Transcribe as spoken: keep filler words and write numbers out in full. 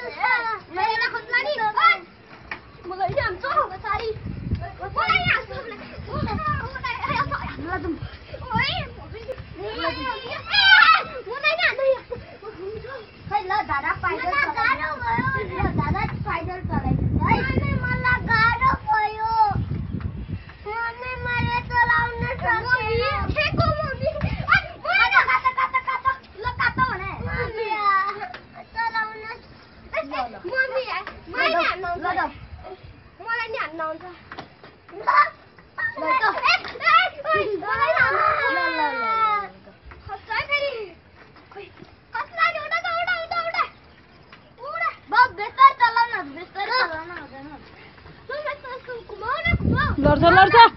मला खोचला नी मला इथे आमचो सारी मला या मला तुम ओय मला ना नाही ला दादा पायदल चालायचं दादा पायदल चालायचं मला गाडो पयो मम्मी मला चालवणं सांग हे को मम्मी मला काटा काटा काटा ला काटा म्हणे मम्मी चालवणं मम्मी मला ना मला नाही आणणार लड्छ लड्छ